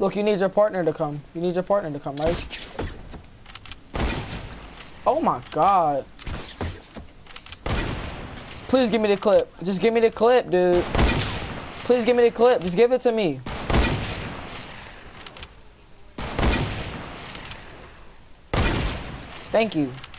Look, you need your partner to come. You need your partner to come, right? Oh my god. Please give me the clip. Just give me the clip, dude. Please give me the clip. Just give it to me. Thank you.